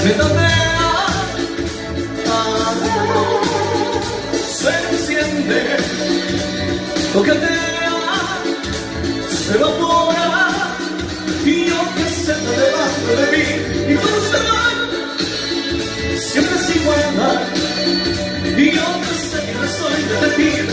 se tatea, se enciende, toquetea, se evapora, y yo que se me debajo de mí, y cuando se va, siempre es igual, y yo que sé que no soy de ti.